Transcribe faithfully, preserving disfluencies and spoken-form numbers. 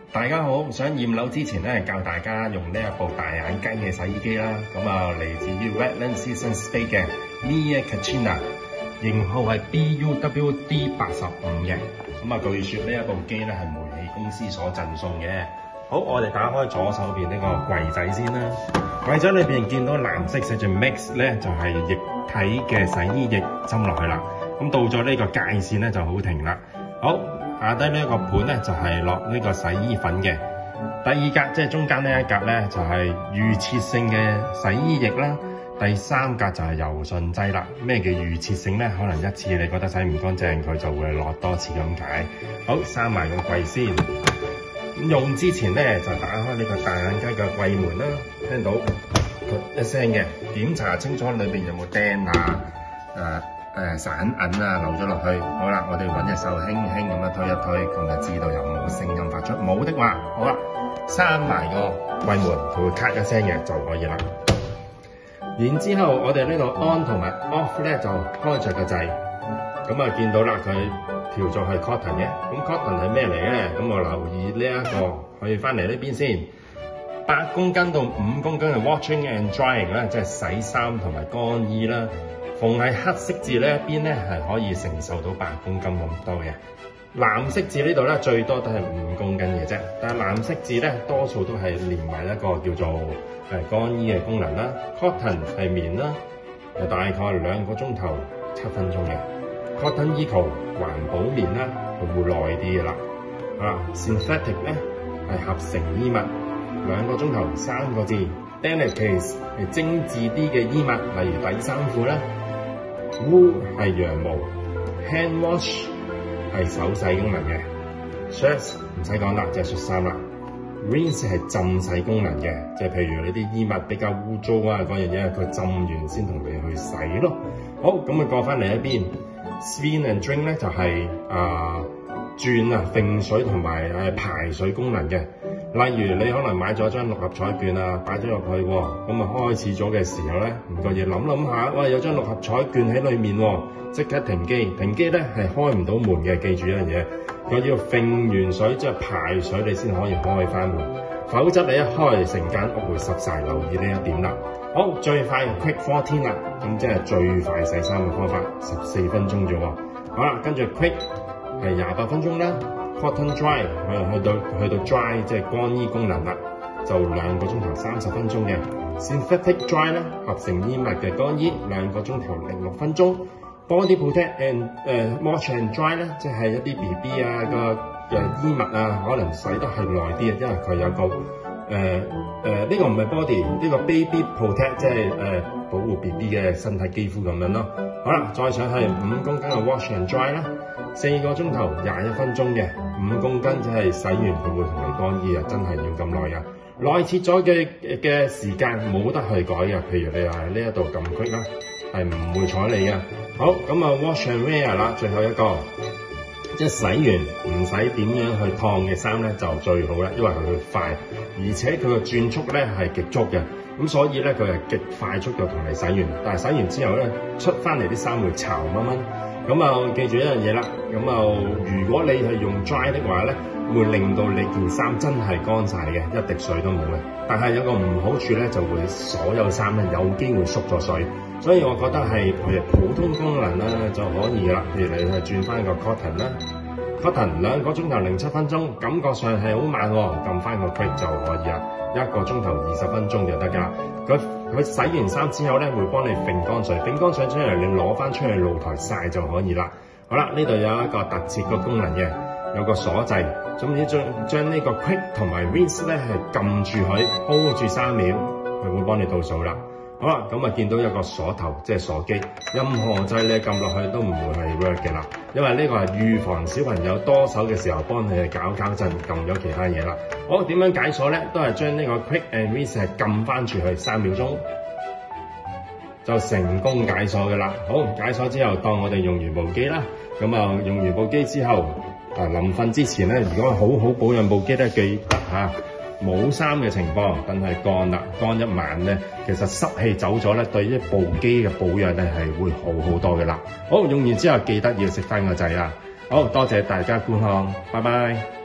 大家好，想驗樓之前咧，教大家用呢一部大眼雞嘅洗衣機啦。咁啊，嚟自於 Wetland Seasons State 嘅 Mia Kachina， 型號係 B U W D 八十五嘅。咁啊，據說呢一部機咧係煤氣公司所贈送嘅。好，我哋打開左手邊呢個櫃仔先啦。櫃仔裏邊見到藍色寫住 Mix 咧，就係、是、液體嘅洗衣液斟落去啦。咁到咗呢個界線咧就好停啦。好。下低呢一個盤咧就係落呢個洗衣粉嘅，第二格即係中間呢一格咧就係預設性嘅洗衣液啦，第三格就係柔順劑啦。咩叫預設性咧？可能一次你覺得洗唔乾淨，佢就會落多次咁解。好，閂埋個櫃先。咁用之前咧就打開呢個大眼雞嘅櫃門啦，聽到一聲嘅，檢查清楚裏邊有冇釘啊，誒、呃。誒、呃、散銀啊流咗落去，好啦，我哋揾隻手輕輕咁樣推一推，咁就知道有冇聲音發出。冇的話，好啦，閂埋個櫃門，佢會咔一聲嘅就可以啦。然之後我哋呢度 on 同埋 off 咧就開着個掣，咁啊見到啦，佢調咗係 cotton 嘅，咁 cotton 係咩嚟咧？咁我留意呢、這、一個，可以翻嚟呢邊先。八公斤到五公斤嘅 washing and drying 咧，即係洗衫同埋乾衣啦。逢係黑色字呢一邊咧係可以承受到八公斤咁多嘅，藍色字呢度咧最多都係五公斤嘅啫。但係藍色字咧多數都係連埋一個叫做誒乾衣嘅功能啦。Cotton 係棉啦，係大概兩個鐘頭七分鐘嘅。Cotton Eco 環保棉啦，係會耐啲嘅啦。啊 ，Synthetic 咧係合成衣物，兩個鐘頭三個字。Delicate 係精緻啲嘅衣物，例如底衫褲啦。Wool 係羊毛 ，hand wash 係手洗功能嘅 ，shirts 唔使講啦，就係恤衫啦。Rinse 係浸洗功能嘅，即係譬如你啲衣物比較污糟啊嗰樣嘢，佢浸完先同你去洗咯。好，咁啊過翻嚟一邊 ，spin and drain 咧就係、是、啊轉啊揈水同埋誒排水功能嘅。例如你可能買咗張六合彩券啊，擺咗入去喎，咁啊開始咗嘅時候咧，唔覺意諗諗下，喂有張六合彩券喺裏面喎，即刻停機，停機咧係開唔到門嘅，記住一樣嘢，佢要揈完水即係排水你先可以開翻門，否則你一開成間屋會濕晒，留意呢一點啦。好，最快 Quick 十四啦，咁即係最快洗衫嘅方法，十四分鐘啫喎。好啦，跟住 Quick 係廿八分鐘啦。Cotton dry 去到去到 dry 即係乾衣功能啦，就兩個鐘頭三十分鐘嘅。Synthetic dry 咧合成衣物嘅乾衣兩個鐘頭零六分鐘。Body protect and 誒、uh, wash and dry 咧，即係一啲 B B 啊個嘅衣物啊，可能洗得係耐啲啊，因為佢有個誒誒呢個唔係 body， 呢個 baby protect 即係誒、呃、保護 B B 嘅身體肌膚咁樣咯。好啦，再上去五公斤嘅 wash and dry 啦，四個鐘頭廿一分鐘嘅。五公斤即係洗完佢會同你乾衣啊，真係要咁耐啊！內設咗嘅嘅時間冇得去改嘅，譬如你話喺呢一度撳 Quick 啦，係唔會睬你嘅。好，咁啊 wash and wear 啦，最後一個，即係洗完唔使點樣去燙嘅衫咧就最好啦，因為佢會快，而且佢個轉速咧係極速嘅，咁所以咧佢係極快速度同你洗完，但係洗完之後咧出翻嚟啲衫會巢蚊蚊。咁啊，記住一樣嘢啦。咁啊，如果你係用 dry 的話咧，會令到你件衫真係乾晒嘅，一滴水都冇嘅。但係有個唔好處咧，就會所有衫咧有機會縮咗水。所以我覺得係譬如普通功能啦就可以啦。譬如你係轉翻個 cotton 啦 ，cotton 兩個鐘頭零七分鐘，感覺上係好慢喎，撳翻個 Quick 就可以啦。一個鐘頭二十分鐘就得㗎啦。佢佢洗完衫之後咧，會幫你揈乾水，揈乾水出嚟，你攞翻出去露台曬就可以啦。好啦，呢度有一個特設個功能嘅，有個鎖掣，總之將將呢個 Quick 同埋 Rinse 咧係撳住佢 hold 住三秒，佢會幫你倒數啦。好啦，咁啊見到有個鎖頭，即係鎖機，任何掣你撳落去都唔會係 work 嘅啦，因為呢個係預防小朋友多手嘅時候幫你去搞搞震，撳咗其他嘢啦。好，點樣解鎖咧？都係將呢個 Quick and Rinse 係撳翻住佢三秒鐘，就成功解鎖嘅啦。好，解鎖之後，當我哋用完部機啦，咁啊用完部機之後，啊臨瞓之前咧，如果好好保養部機咧，記得嚇。冇衫嘅情況，等係乾啦，乾一晚咧，其實濕氣走咗咧，對一部機嘅保養咧係會好好多嘅啦。好，用完之後記得要熄翻個掣啦。好多謝大家觀看，拜拜。